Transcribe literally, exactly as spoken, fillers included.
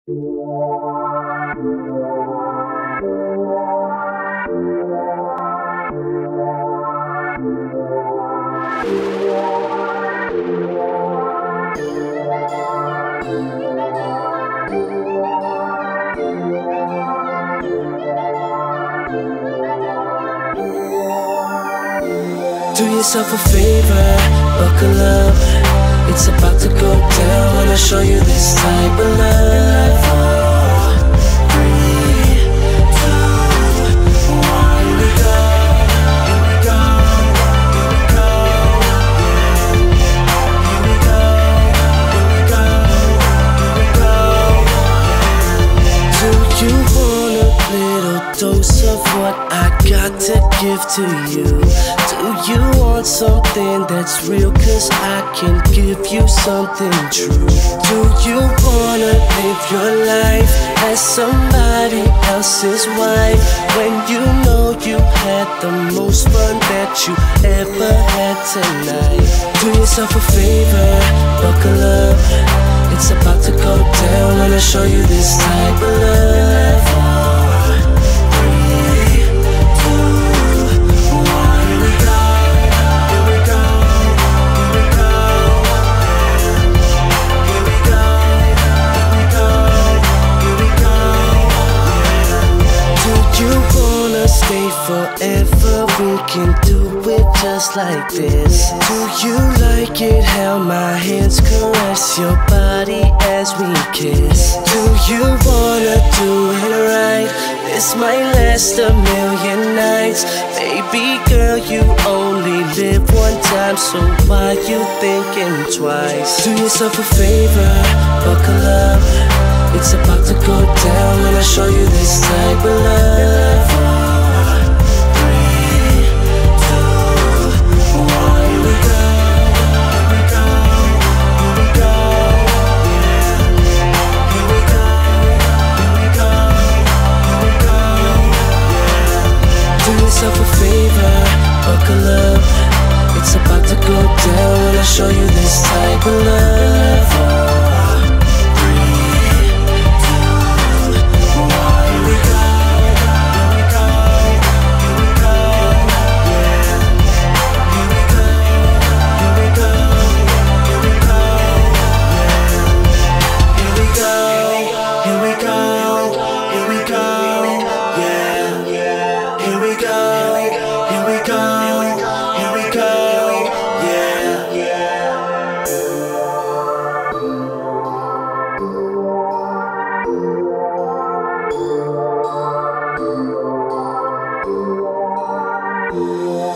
Do yourself a favor, buckle up. It's about to go down. Wanna show you this type of love. Three, two, one, here we go. Here we go. Here we go. Here we go. Here we go. Here we go. Do you want a little dose of what I got to give to you? Do you want something that's real? Cause I can give you something true. Do you wanna live your life as somebody else's wife, when you know you had the most fun that you ever had tonight? Do yourself a favor, buckle up. It's about to go down. Wanna show you this type of love. Stay forever, we can do it just like this. Do you like it how my hands caress your body as we kiss? Do you wanna do it right? This might last a million nights. Baby girl, you only live one time, so why you thinking twice? Do yourself a favor, buckle up. It's about to go down. When I show you this type of love. Yourself a favor, buckle up. It's about to go down. When I show you this type of love. Yeah.